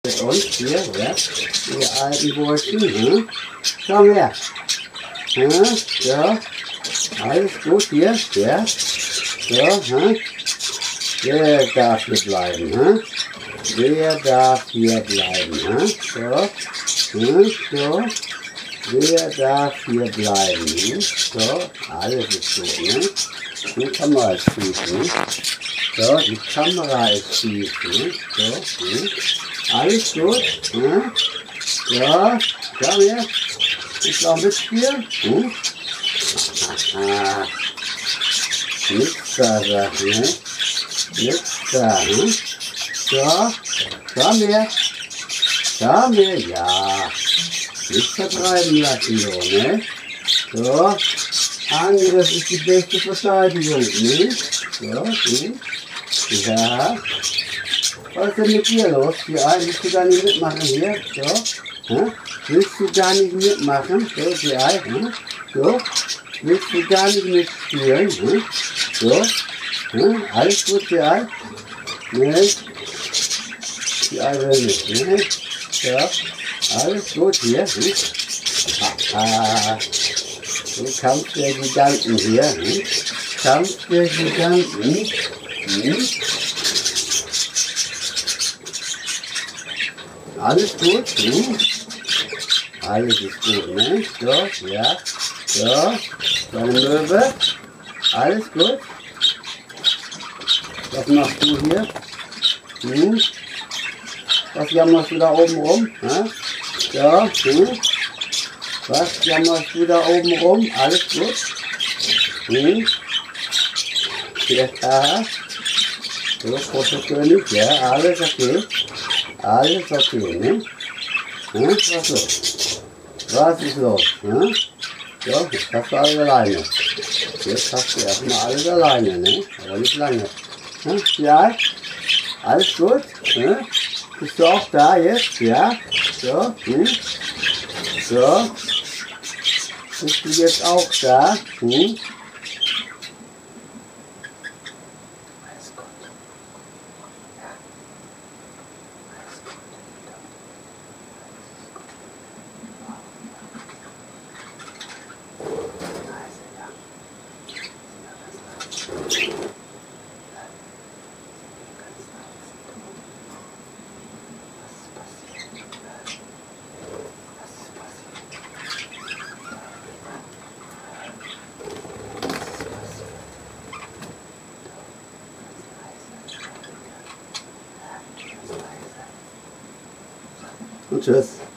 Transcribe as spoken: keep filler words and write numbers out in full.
Und hier, ja, die alten Burschen, hm? Komm her. Hm? Ja, alles gut hier, ja. So, hm? Wer darf hier bleiben, hm? Wer darf hier bleiben, hm? So, hm? So. Wer darf hier bleiben, hm? So, alles ist gut, ne? Die Kamera ist schief, ne? So, die Kamera ist schief, ne? So, hm? Alles gut, hm? Ja, komm her. Ich noch mitspielen? Hm? Aha. Nix da, sagt, ne? Nix da, hm? So, komm her. Komm her, ja. Nicht vertreiben lassen, so, ne? So, Angriff ist die beste Verteidigung, ne? So, hm? Ja. Was ist denn mit dir los? Ja, willst du gar nicht mitmachen hier? So, hm? Willst du gar nicht mitmachen? So, die Ei, hm? So, willst du gar nicht mitspielen? Hm? So, hm? Alles gut, die Ei? Ne? Die Ei will nicht, ne? Ja, alles gut hier, hm? Ah, so Kampf der Giganten hier, hm? Kampf der Giganten, hm? Alles gut, hm? Alles ist gut, ne? So, ja, so, deine Möwe, alles gut. Was machst du hier? Hm? Was jammerst du da oben rum? Hä? Ja, hm? Was jammerst du da oben rum? Alles gut? Hm? Ja, so, großer König, ja, alles okay. Alles okay, ne? Hm? Was ist los? Was ist los? Hm? So, jetzt hast du alles alleine. Jetzt hast du erstmal alles alleine, ne? Aber nicht lange. Hm? Ja? Alles gut? Hm? Bist du auch da jetzt? Ja? So? Hm? So? Bist du jetzt auch da? Hm? Und tschüss.